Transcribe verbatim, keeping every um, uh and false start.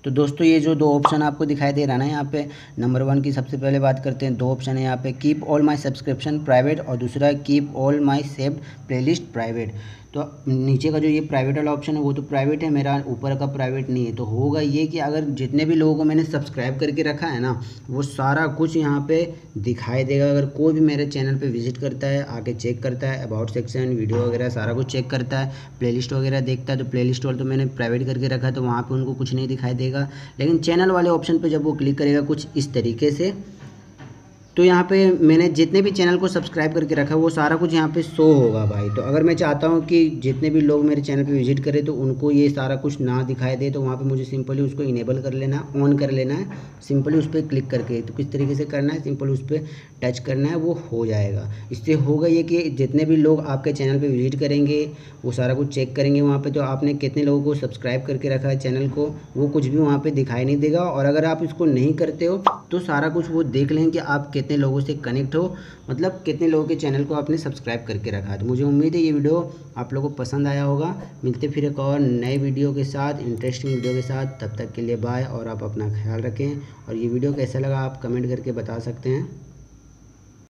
तो दोस्तों ये जो दो ऑप्शन आपको दिखाई दे रहा है ना, यहाँ पे नंबर वन की सबसे पहले बात करते हैं। दो ऑप्शन है यहाँ पे, keep all my subscription private और दूसरा है keep all my saved playlist private. तो नीचे का जो ये प्राइवेट वाला ऑप्शन है वो तो प्राइवेट है, मेरा ऊपर का प्राइवेट नहीं है। तो होगा ये कि अगर जितने भी लोगों को मैंने सब्सक्राइब करके रखा है ना, वो सारा कुछ यहाँ पे दिखाई देगा। अगर कोई भी मेरे चैनल पे विजिट करता है, आके चेक करता है, अबाउट सेक्शन, वीडियो वगैरह सारा कुछ चेक करता है, प्लेलिस्ट वगैरह देखता है, तो प्लेलिस्ट वाला तो मैंने प्राइवेट करके रखा है, तो वहाँ पे उनको कुछ नहीं दिखाई देगा। लेकिन चैनल वाले ऑप्शन पे जब वो क्लिक करेगा कुछ इस तरीके से, तो यहाँ पे मैंने जितने भी चैनल को सब्सक्राइब करके रखा है वो सारा कुछ यहाँ पे शो होगा भाई। तो अगर मैं चाहता हूँ कि जितने भी लोग मेरे चैनल पे विजिट करें तो उनको ये सारा कुछ ना दिखाई दे, तो वहाँ पे मुझे सिंपली उसको इनेबल कर लेना है, ऑन कर लेना है, सिंपली उस पर क्लिक करके। तो किस तरीके से करना है, सिंपल उस पर टच करना है, वो हो जाएगा। इससे होगा ये कि जितने भी लोग आपके चैनल पर विजिट करेंगे वो सारा कुछ चेक करेंगे वहाँ पर, तो आपने कितने लोगों को सब्सक्राइब करके रखा है चैनल को, वो कुछ भी वहाँ पर दिखाई नहीं देगा। और अगर आप इसको नहीं करते हो तो सारा कुछ वो देख लेंगे कि आप कितने लोगों से कनेक्ट हो, मतलब कितने लोगों के चैनल को आपने सब्सक्राइब करके रखा है। तो मुझे उम्मीद है ये वीडियो आप लोगों को पसंद आया होगा। मिलते फिर एक और नए वीडियो के साथ, इंटरेस्टिंग वीडियो के साथ। तब तक के लिए बाय, और आप अपना ख्याल रखें। और ये वीडियो कैसा लगा आप कमेंट करके बता सकते हैं।